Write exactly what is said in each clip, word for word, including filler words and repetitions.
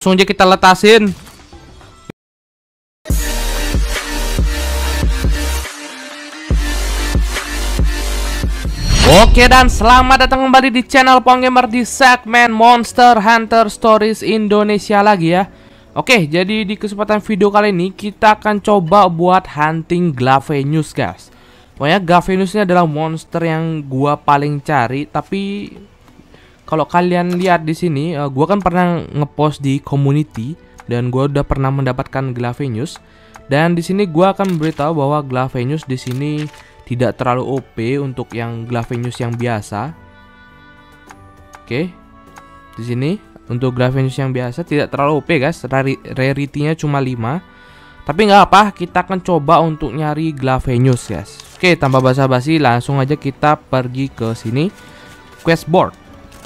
Langsung aja kita letasin. Oke, dan selamat datang kembali di channel Ponggamer di segmen Monster Hunter Stories Indonesia lagi ya. Oke, jadi di kesempatan video kali ini kita akan coba buat hunting Glavenius, guys. Pokoknya Glavenius ini adalah monster yang gua paling cari, tapi kalau kalian lihat di sini, uh, gua kan pernah ngepost di community dan gua udah pernah mendapatkan Glavenius. Dan di sini gua akan memberitahu bahwa Glavenius di sini tidak terlalu O P untuk yang Glavenius yang biasa. Oke, di sini untuk Glavenius yang biasa tidak terlalu O P, guys. Rarity-nya cuma lima. Tapi nggak apa, kita akan coba untuk nyari Glavenius, guys. Oke, tanpa basa-basi langsung aja kita pergi ke sini, quest board.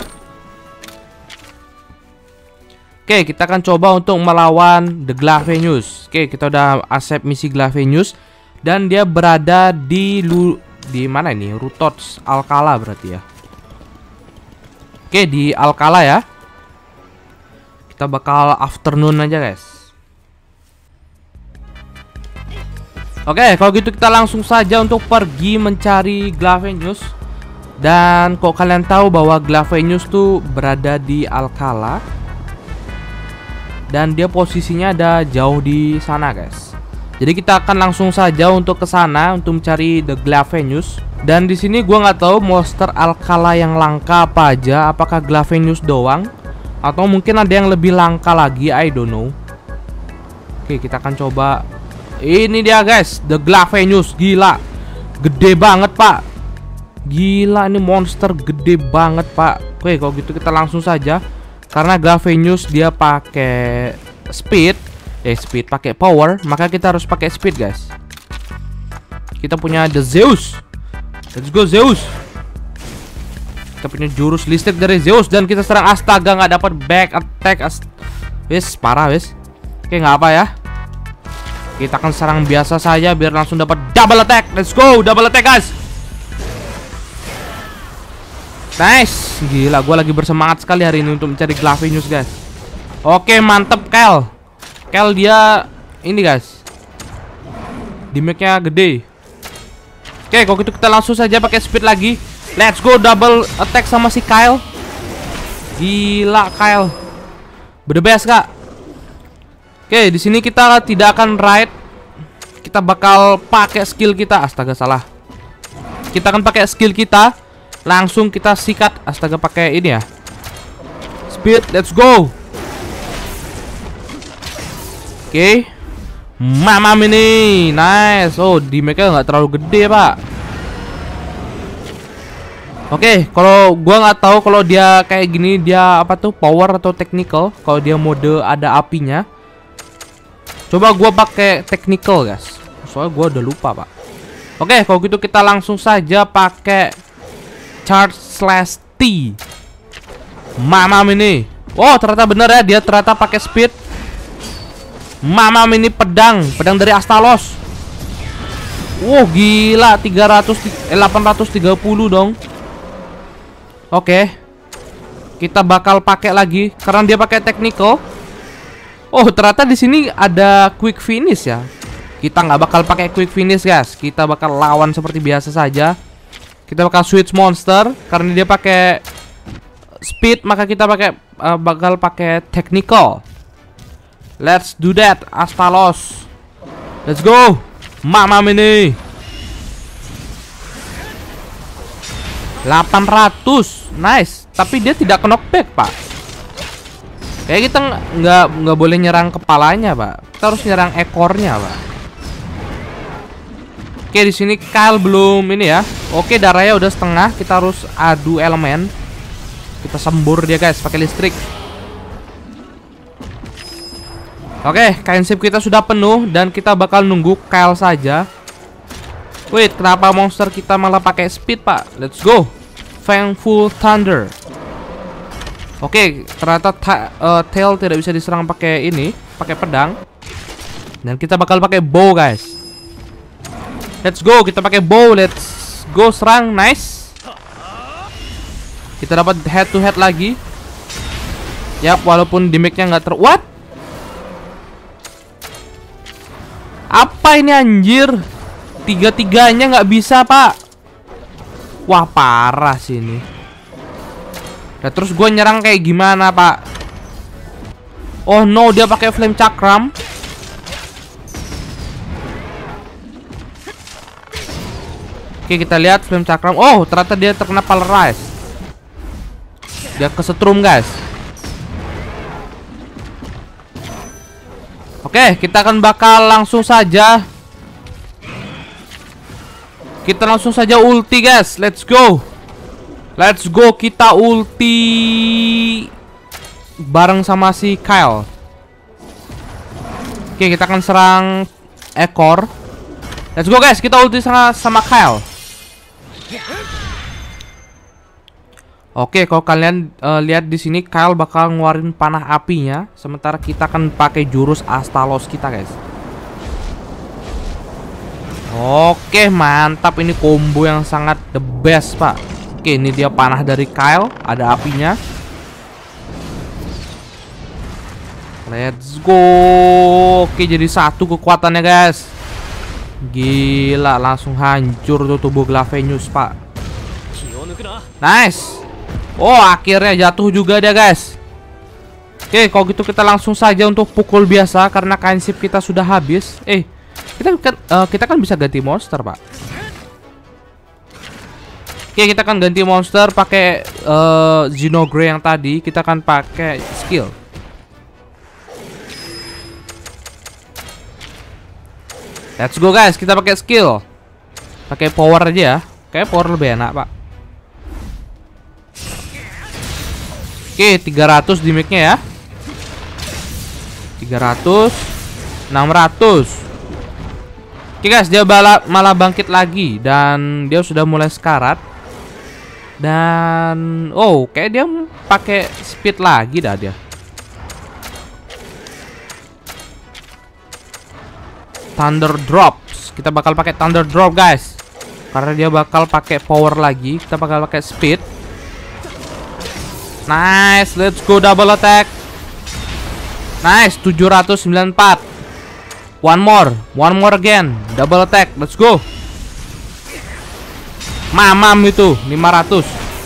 Oke, kita akan coba untuk melawan The Glavenius. Oke, kita udah accept misi Glavenius. Dan dia berada di lu di mana ini? Rutots Alcala berarti ya. Oke, di Alcala ya. Kita bakal afternoon aja, guys. Oke, kalau gitu kita langsung saja untuk pergi mencari Glavenius. Dan kok kalian tahu bahwa Glavenius tuh berada di Alcala. Dan dia posisinya ada jauh di sana, guys. Jadi kita akan langsung saja untuk ke sana untuk mencari The Glavenius. Dan di sini gua nggak tahu monster Alcala yang langka apa aja. Apakah Glavenius doang atau mungkin ada yang lebih langka lagi? I don't know. Oke, kita akan coba. Ini dia, guys, The Glavenius. Gila, gede banget, Pak. Gila, ini monster gede banget, Pak. Oke, kalau gitu kita langsung saja. Karena Glavenius dia pakai speed. Eh, speed pakai power, maka kita harus pakai speed, guys. Kita punya The Zeus. Let's go, Zeus. Kita punya jurus listrik dari Zeus dan kita serang astaga, nggak dapat back attack. Wis, parah, wis. Oke, nggak apa ya. Kita akan serang biasa saja biar langsung dapat double attack. Let's go, double attack, guys. Nice. Gila, gue lagi bersemangat sekali hari ini untuk mencari Glavenius, guys. Oke, mantep, Kel. Kel dia ini, guys, damage-nya gede. Oke, kalau gitu kita langsung saja pakai speed lagi. Let's go, double attack sama si Kyle. Gila, Kyle the best, Kak. Oke, di sini kita tidak akan ride. Kita bakal pakai skill kita. Astaga, salah. Kita akan pakai skill kita. Langsung kita sikat. Astaga, pakai ini ya. Speed, let's go. Oke, okay. Mamam ini nice. Oh, damage-nya nggak terlalu gede, Pak. Oke, okay, kalau gua nggak tahu kalau dia kayak gini dia apa tuh, power atau technical. Kalau dia mode ada apinya. Coba gua pakai technical, guys. Soalnya gua udah lupa, Pak. Oke, okay, kalau gitu kita langsung saja pakai charge slash T. Mamam ini. Oh, ternyata bener ya, dia ternyata pakai speed. Mamam ini pedang, pedang dari Astalos. Wow, gila, tiga ratus eh, delapan ratus tiga puluh dong. Oke. Kita bakal pakai lagi karena dia pakai technical. Oh, ternyata di sini ada quick finish ya. Kita nggak bakal pakai quick finish, guys. Kita bakal lawan seperti biasa saja. Kita bakal switch monster karena dia pakai speed, maka kita pakai uh, bakal pakai technical. Let's do that, Astalos. Let's go. Mamam ini. delapan ratus. Nice. Tapi dia tidak knockback, Pak. Kayak kita nggak nggak boleh nyerang kepalanya, Pak. Kita harus nyerang ekornya, Pak. Oke, di sini Kyle belum ini ya. Oke, darahnya udah setengah. Kita harus adu elemen. Kita sembur dia, guys, pakai listrik. Oke, kain sip kita sudah penuh dan kita bakal nunggu Kyle saja. Wait, kenapa monster kita malah pakai speed, Pak? Let's go. Fangful Thunder. Oke, ternyata uh, tail tidak bisa diserang pakai ini, pakai pedang. Dan kita bakal pakai bow, guys. Let's go, kita pakai bow. Let's go, serang. Nice. Kita dapat head to head lagi. Yap, walaupun damage-nya nggak ter... What? Apa ini anjir? Tiga-tiganya nggak bisa, Pak. Wah, parah sih ini. Nah, terus gue nyerang kayak gimana, Pak? Oh no, dia pakai flame cakram. Oke, kita lihat flame cakram. Oh, ternyata dia terkena polarize. Dia kesetrum, guys. Oke, kita akan bakal langsung saja. Kita langsung saja ulti, guys. Let's go. Let's go, kita ulti bareng sama si Kyle. Oke, kita akan serang ekor. Let's go, guys, kita ulti sama, sama Kyle. Oke, kalau kalian uh, lihat di sini, Kyle bakal ngeluarin panah apinya, sementara kita akan pakai jurus Astalos kita, guys. Oke, mantap, ini combo yang sangat the best, Pak. Oke, ini dia panah dari Kyle, ada apinya. Let's go. Oke, jadi satu kekuatannya, guys. Gila, langsung hancur tuh tubuh Glavenius, Pak. Nice. Oh, akhirnya jatuh juga dia, guys. Oke, kalau gitu kita langsung saja untuk pukul biasa karena kansip kita sudah habis. Eh, kita kan uh, kita kan bisa ganti monster, Pak. Oke, kita akan ganti monster pakai uh, Xenogray yang tadi. Kita akan pakai skill. Let's go, guys, kita pakai skill. Pakai power aja ya. Kayak power lebih enak, Pak. Oke, tiga ratus damage-nya ya. tiga ratus, enam ratus. Oke, guys, dia malah, malah bangkit lagi dan dia sudah mulai sekarat. Dan oh, kayak dia pakai speed lagi dah dia. Thunder Drops. Kita bakal pakai Thunder Drop, guys. Karena dia bakal pakai power lagi. Kita bakal pakai speed. Nice, let's go double attack. Nice, tujuh ratus sembilan puluh empat. One more, one more again. Double attack, let's go. Mamam itu, lima ratus.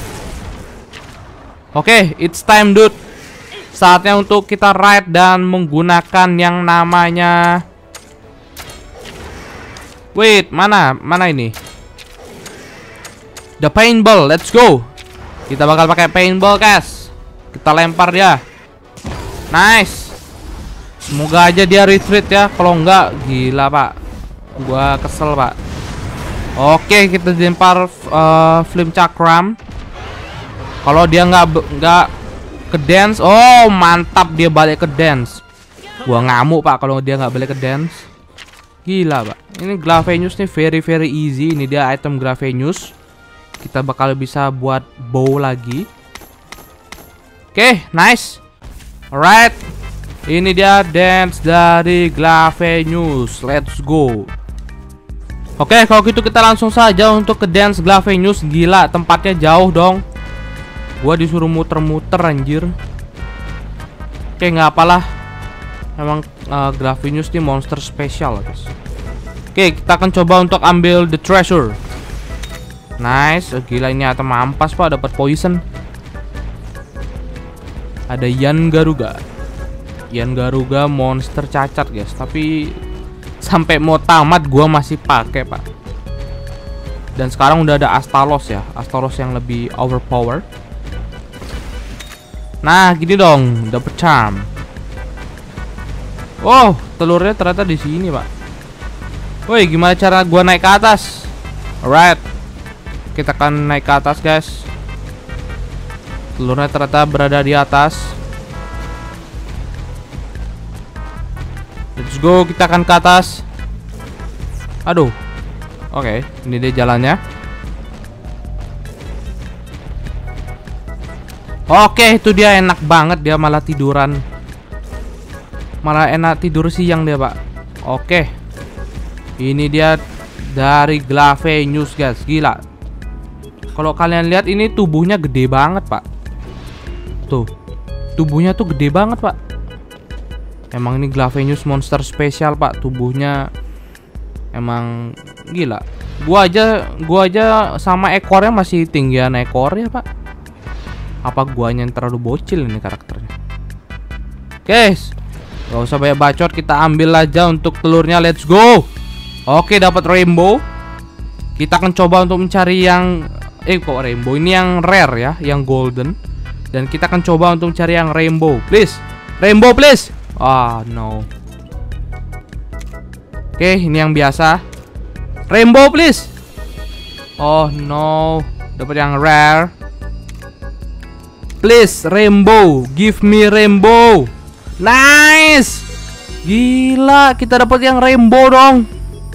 Oke, okay, it's time, dude. Saatnya untuk kita ride dan menggunakan yang namanya... Wait, mana? Mana ini? The paintball, let's go. Kita bakal pakai paintball, guys. Kita lempar dia. Nice. Semoga aja dia retreat ya. Kalau enggak, gila, Pak. Gua kesel, Pak. Oke, kita lempar uh, flame cakram. Kalau dia nggak nggak ke dance, oh mantap, dia balik ke dance. Gua ngamuk, Pak, kalau dia nggak balik ke dance. Gila, Pak. Ini Glavenius nih very very easy. Ini dia item Glavenius. Kita bakal bisa buat bow lagi. Oke, okay, nice. Alright. Ini dia dance dari Glavenius. Let's go. Oke, okay, kalau gitu kita langsung saja untuk ke dance Glavenius. Gila, tempatnya jauh dong. Gua disuruh muter-muter, anjir. Oke, okay, nggak apalah. Emang uh, Glavenius ini monster spesial, guys. Oke, kita akan coba untuk ambil the treasure. Nice. Oh, gila, ini item ampas, Pak. Dapat poison. Ada Yan Garuga. Yan Garuga monster cacat, guys. Tapi sampai mau tamat gua masih pakai, Pak. Dan sekarang udah ada Astalos ya. Astalos yang lebih overpower. Nah, gini dong, dapat charm. Oh, telurnya ternyata di sini, Pak. Woi, gimana cara gua naik ke atas? Alright. Kita akan naik ke atas, guys. Telurnya ternyata berada di atas. Let's go, kita akan ke atas. Aduh. Oke, okay, ini dia jalannya. Oke, okay, itu dia, enak banget, dia malah tiduran. Malah enak tidur siang dia, Pak. Oke. Okay. Ini dia dari Glavenius, guys. Gila. Kalau kalian lihat ini tubuhnya gede banget, Pak. Tuh. Tubuhnya tuh gede banget, Pak. Emang ini Glavenius monster spesial, Pak. Tubuhnya emang gila. Gua aja gua aja sama ekornya masih tinggian ekor ya, Pak. Apa guanya yang terlalu bocil ini karakternya? Guys, gak usah banyak bacot, kita ambil aja untuk telurnya. Let's go. Oke, dapat rainbow. Kita akan coba untuk mencari yang eh kok rainbow, ini yang rare ya, yang golden. Dan kita akan coba untuk mencari yang rainbow. Please, rainbow please. Ah, no. Oke, ini yang biasa. Rainbow please. Oh no, dapat yang rare. Please, rainbow. Give me rainbow. Nice. Gila, kita dapat yang rainbow dong.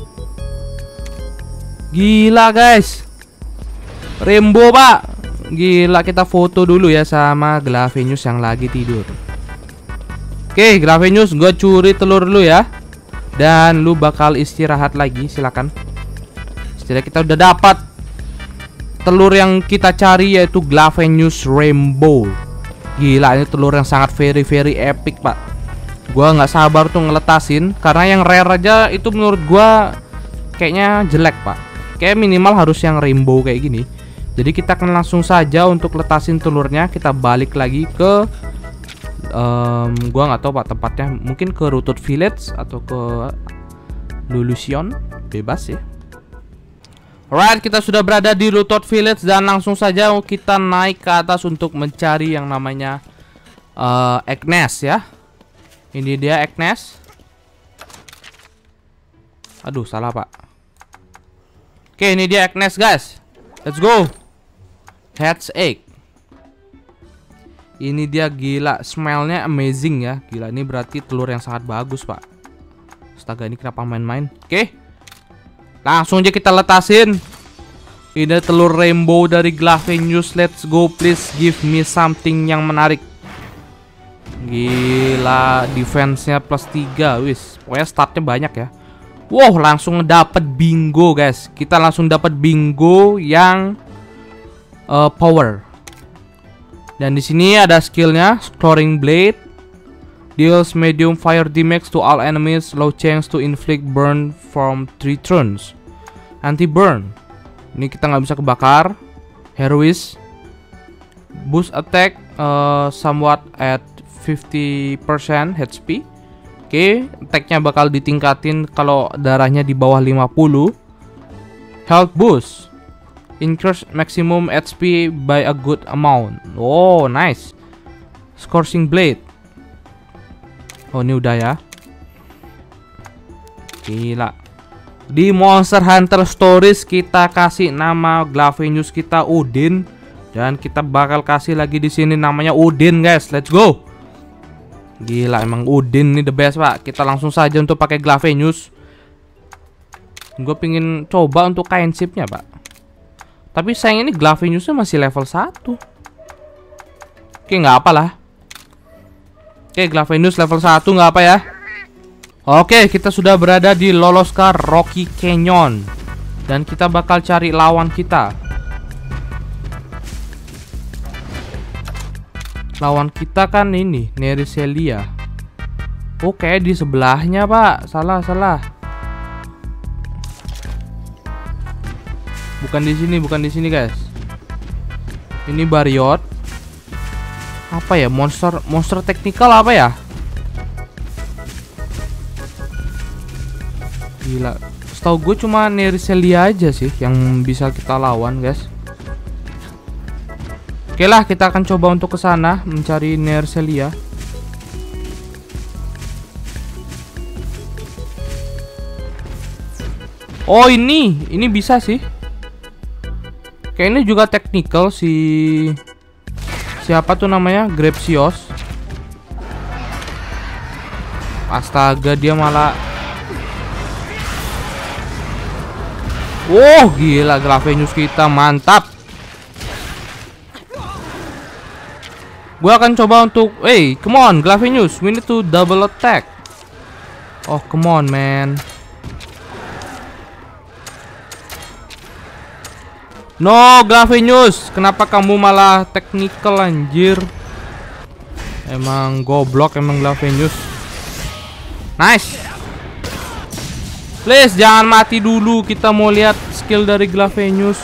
Gila guys, rainbow, Pak. Gila, kita foto dulu ya sama Glavenius yang lagi tidur. Oke, Glavenius, gue curi telur dulu ya. Dan lu bakal istirahat lagi, silakan. Setidaknya kita udah dapat telur yang kita cari, yaitu Glavenius Rainbow. Gila, ini telur yang sangat very very epic, Pak. Gua nggak sabar tuh ngeletasin, karena yang rare aja itu menurut gua kayaknya jelek, Pak. Kayak minimal harus yang rainbow kayak gini. Jadi kita akan langsung saja untuk letasin telurnya. Kita balik lagi ke Um, gua nggak tahu, Pak, tempatnya. Mungkin ke Rutut Village atau ke Lulusion, bebas ya. Alright, kita sudah berada di Rutut Village dan langsung saja kita naik ke atas untuk mencari yang namanya uh, Agnes ya. Ini dia Agnes. Aduh, salah, Pak. Oke, ini dia Agnes, guys. Let's go. Head's egg. Ini dia, gila, smellnya amazing ya. Gila, ini berarti telur yang sangat bagus, Pak. Astaga, ini kenapa main-main? Oke, langsung aja kita letasin. Ini telur rainbow dari Glavenius. Let's go, please give me something yang menarik. Gila, defense-nya plus tiga. Wis, pokoknya startnya banyak ya. Wow, langsung dapet bingo, guys. Kita langsung dapat bingo yang uh, power. Dan di sini ada skillnya, Scoring Blade. Deals medium fire damage to all enemies, low chance to inflict burn from three turns. Anti burn. Ini kita nggak bisa kebakar. Heroic. Boost attack uh, somewhat at fifty percent H P. Oke, okay, attacknya bakal ditingkatin kalau darahnya di bawah lima puluh. Health boost. Increase maximum H P by a good amount. Oh, nice. Scorching Blade. Oh, ini udah ya. Gila. Di Monster Hunter Stories kita kasih nama Glavenius kita Odin, dan kita bakal kasih lagi di sini namanya Odin, guys. Let's go. Gila, emang Odin ini the best, Pak. Kita langsung saja untuk pakai Glavenius. Gue pingin coba untuk kain shipnya, Pak. Tapi sayang ini Glaveniusnya masih level satu. Oke, nggak apa lah. Oke, Glavenius level satu nggak apa ya. Oke, kita sudah berada di Loloskar Rocky Canyon. Dan kita bakal cari lawan kita. Lawan kita kan ini, Neriselia. Oke, di sebelahnya, Pak. Salah, salah. Bukan di sini, bukan di sini, guys. Ini Bariot. Apa ya? Monster monster technical apa ya? Gila. Setahu gue cuma Neriselia aja sih yang bisa kita lawan, guys. Oke lah, kita akan coba untuk ke sana mencari Neriselia. Oh, ini, ini bisa sih. Kayaknya juga technical si siapa tuh namanya, Grepsios. Astaga, dia malah. Wow, gila, Glavenius kita mantap. Gua akan coba untuk, hey, come on Glavenius, we need to double attack. Oh, come on man. No, Glavenius, kenapa kamu malah technical, anjir? Emang goblok emang Glavenius. Nice. Please jangan mati dulu. Kita mau lihat skill dari Glavenius.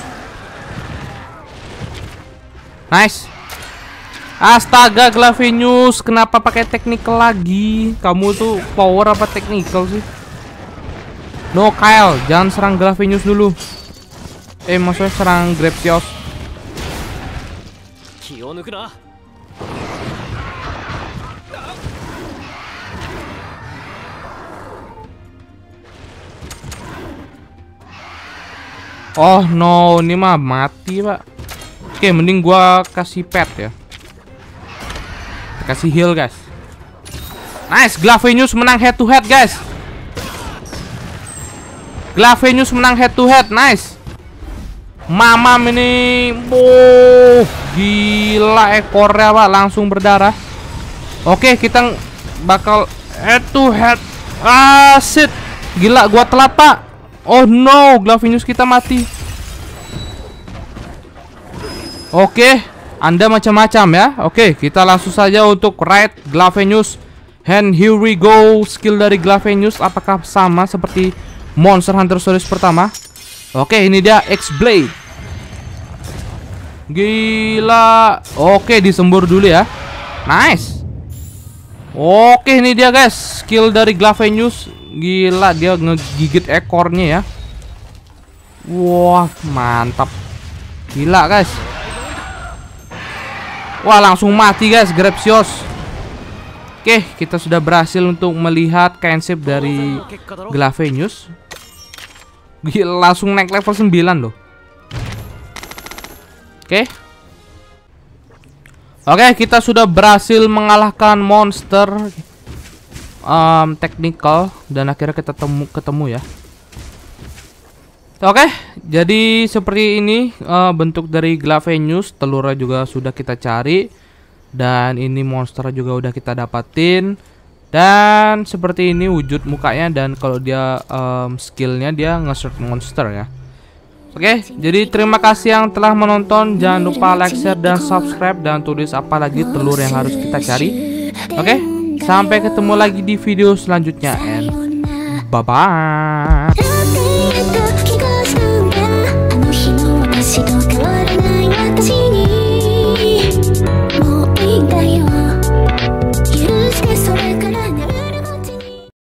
Nice. Astaga Glavenius, kenapa pakai technical lagi? Kamu tuh power apa technical sih? No Kyle, jangan serang Glavenius dulu. Eh maksudnya serang Grepsios. Oh no, ini mah mati pak. Oke, mending gua kasih pet ya. Kasih heal guys. Nice, Glavenius menang head to head guys. Glavenius menang head to head, nice. Mamam ini, oh gila ekornya pak, langsung berdarah. Oke, kita bakal head to head. Ah shit, gila gua telat pak. Oh no, Glavenius kita mati. Oke, Anda macam-macam ya. Oke, kita langsung saja untuk raid Glavenius. And here we go. Skill dari Glavenius apakah sama seperti Monster Hunter Stories pertama? Oke, ini dia X-Blade. Gila. Oke, disembur dulu ya. Nice. Oke, ini dia guys, skill dari Glavenius. Gila, dia ngegigit ekornya ya. Wah, mantap. Gila guys. Wah, langsung mati guys Grepsios. Oke, kita sudah berhasil untuk melihat kinship dari Glavenius. Gila, langsung naik level sembilan loh. Oke. Oke, kita sudah berhasil mengalahkan monster um, technical. Dan akhirnya kita temu, ketemu ya. Oke, jadi seperti ini uh, bentuk dari Glavenius. Telurnya juga sudah kita cari. Dan ini monster juga udah kita dapatin. Dan seperti ini wujud mukanya. Dan kalau dia um, skillnya dia nge-search monster ya. Oke, jadi terima kasih yang telah menonton. Jangan lupa like, share, dan subscribe. Dan tulis apa lagi telur yang harus kita cari. Oke, sampai ketemu lagi di video selanjutnya. And bye-bye.